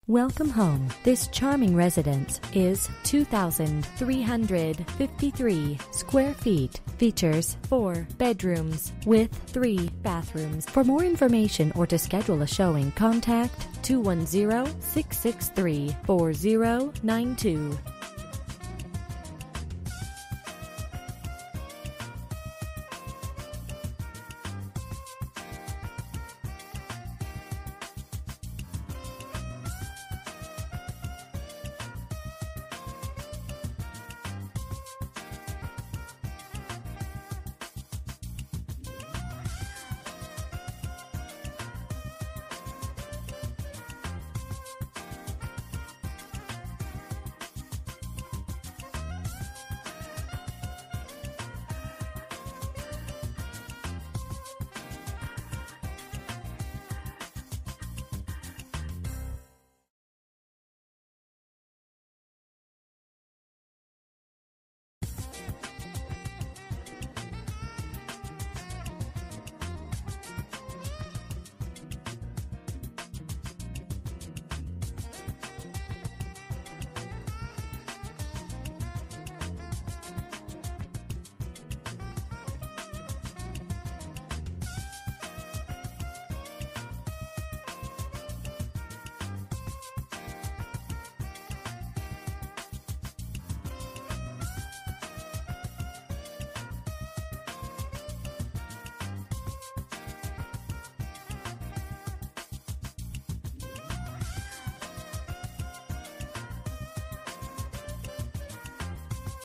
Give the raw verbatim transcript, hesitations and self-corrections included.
Welcome home. This charming residence is two thousand three hundred fifty-three square feet. Features four bedrooms with three bathrooms. For more information or to schedule a showing, contact two one zero, six six three, four zero nine two.